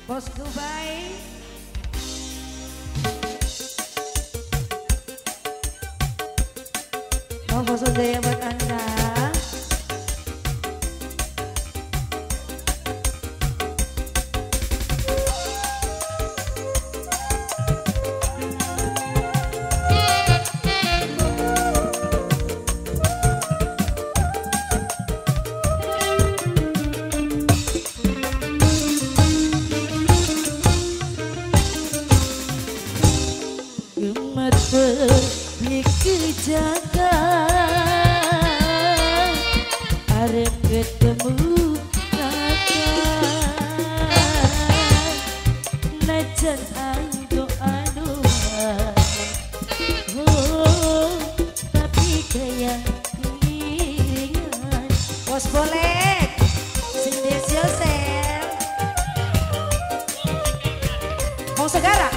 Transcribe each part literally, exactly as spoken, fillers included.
Bosku baik. Oh, bos Jaya buat Anda. Jaga arep ketemu kakak najan ando aduan oh tapi kayak iringan Bos boleh sendiri sel mau segara.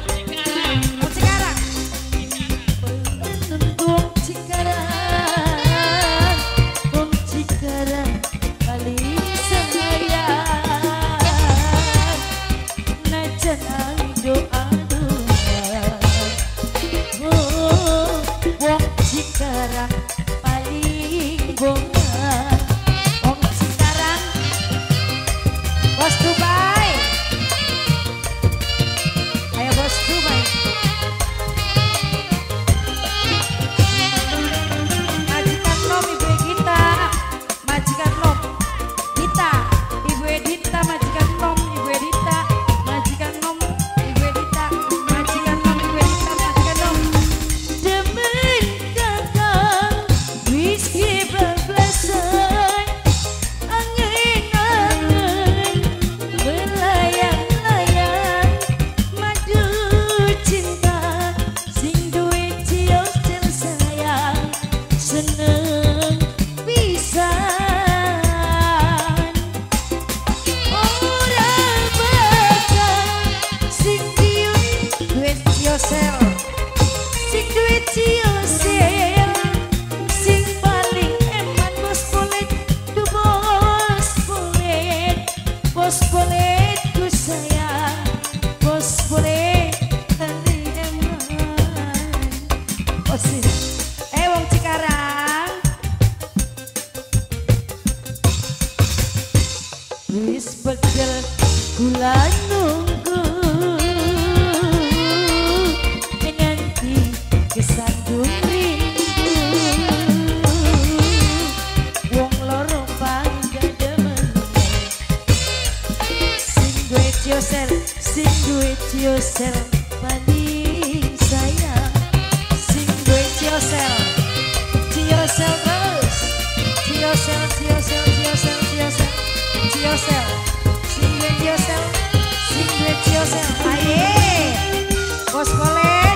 Eh wong Cikarang wis pegel kula nunggu nganti kesandung rindu wong loro panggademen sing duwe tiosel sing duwe tiosel paling sayang Tiosel, Tiosel terus, Tiosel, Tiosel, Tiosel, Tiosel, Tiosel, singlet Tiosel, singlet Tiosel, aye, bos boleh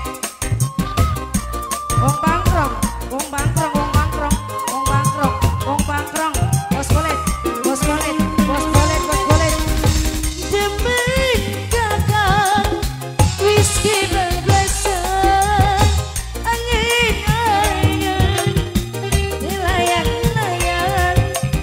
wong bangkrong, wong bangkrong, wong bangkrong, wong bangkrong, wong bangkrong, bos boleh, bos boleh, bos boleh, bos boleh. demen kakak whisky berbelasan angin angin layang layang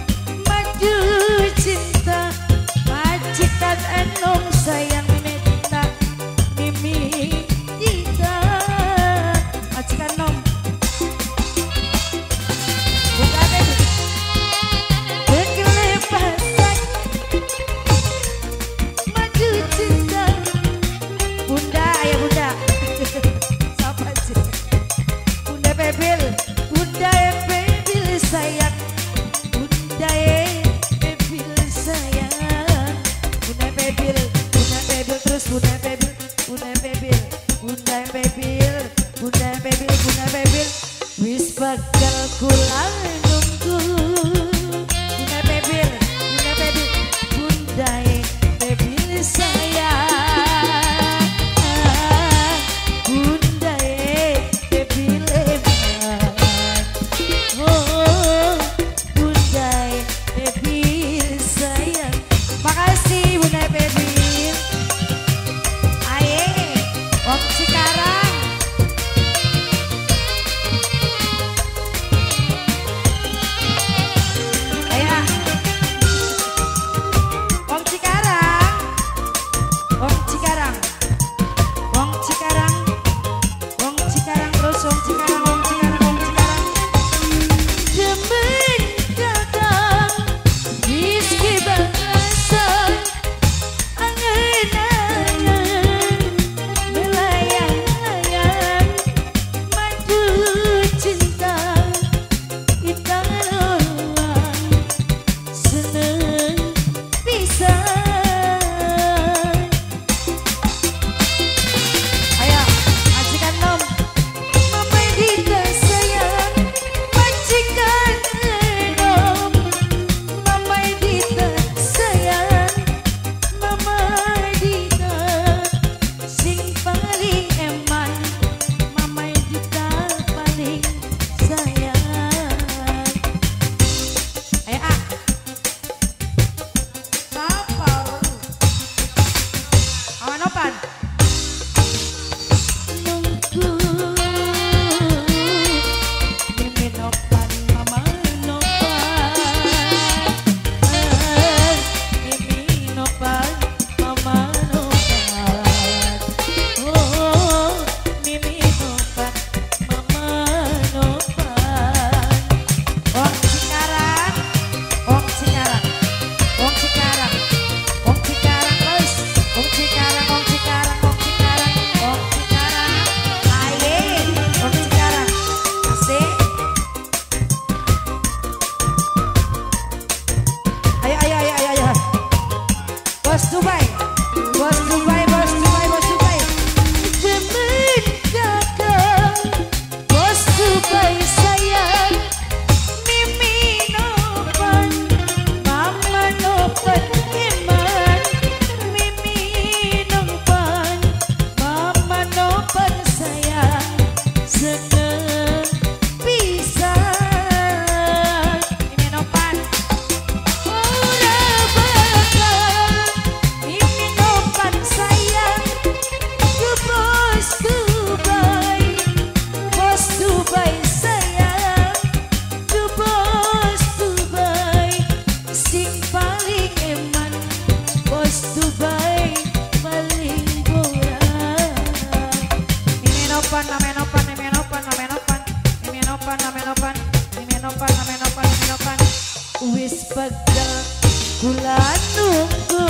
paling eman, bos Dubai paling murah. Mimenopan, namenopan, mimenopan, namenopan, mimenopan, namenopan, mimenopan, namenopan, mimenopan. Wis pegal kula nunggu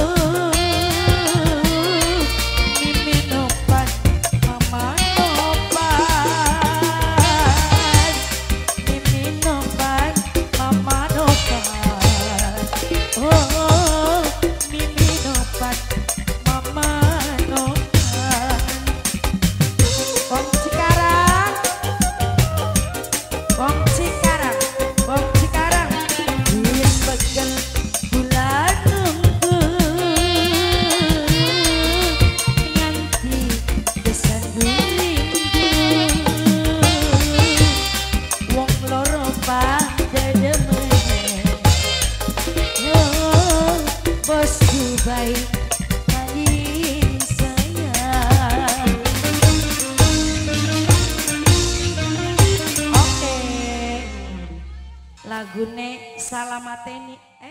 mimenopan mama nopan, mimenopan mama nopan, oh mimenopan mama nopan. Wong Cikarang, Wong Cikarang, Wong Cikarang. Wis pegal kula nunggu nganti desandung wong loro pada demen, oh bos Dubai paling sayang. Oke, lagune Salamateni. Eh.